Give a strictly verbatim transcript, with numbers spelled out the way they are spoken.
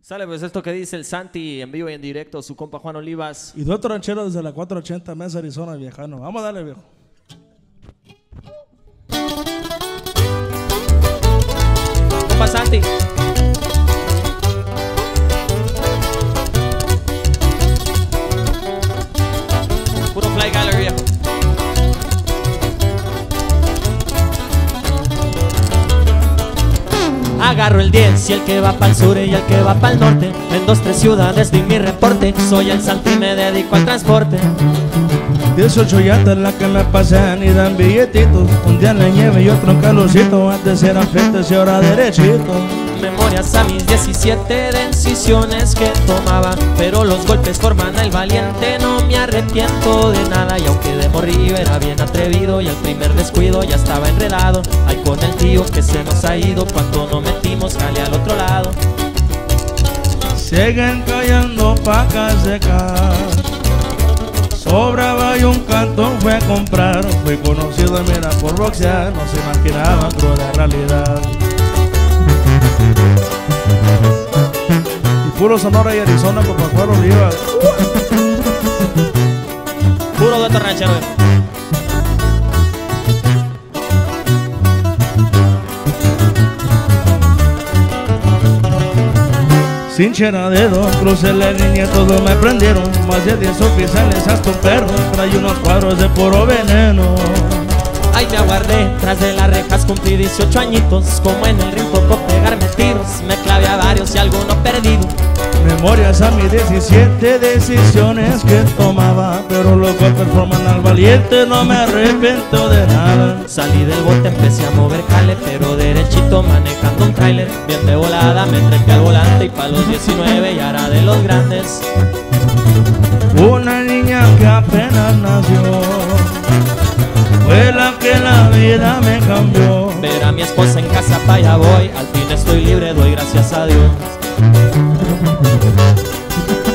Sale pues esto que dice el Santi en vivo y en directo, su compa Juan Olivas. Y dos rancheros desde la cuatrocientos ochenta Mesa, Arizona, viejano. Vamos a darle, viejo. Compa Santi. Puro Fly Gallery, viejo. Agarro el diez y el que va pa'l sur y el que va pa'l norte. En dos, tres ciudades di mi reporte. Soy el Santi y me dedico al transporte. dieciocho llantas las que me pasan y dan billetitos. Un día en la nieve y otro en calorcito. Antes eran frentes y ahora derechito. Memorias a mis diecisiete decisiones que tomaba, pero los golpes forman al valiente. No me arrepiento de nada y aunque de morrillo era bien atrevido y el primer descuido ya estaba enredado. Ay, con el tío que se nos ha ido cuando nos metimos jale al otro lado. Siguen cayendo pacas secas. Sobraba y un cantón fue a comprar. Fui conocido mira por boxear. No se imaginaban cruda realidad. Y puro Sonora y Arizona con Pascual Olivas. Puro gato ranchero. Sin chera dedo, crucé la línea, todos me prendieron. Más de diez oficiales hasta un perro. Trae unos cuadros de puro veneno. Ay, me aguardé tras de las rejas, cumplí dieciocho añitos. Como en el ring tocó pegarme tiros. Me clavé a varios y alguno perdido. Memorias a mis diecisiete decisiones que tomaba, pero los golpes forman al valiente, no me arrepiento de nada. Salí del bote, empecé a mover jale, pero derechito manejando un tráiler. Bien de volada, me trepé al volante y pa' los diecinueve ya era de los grandes. Una niña que apenas nació fue la que la vida me cambió. Ver a mi esposa en casa, pa' allá voy. Al fin estoy libre, doy gracias a Dios.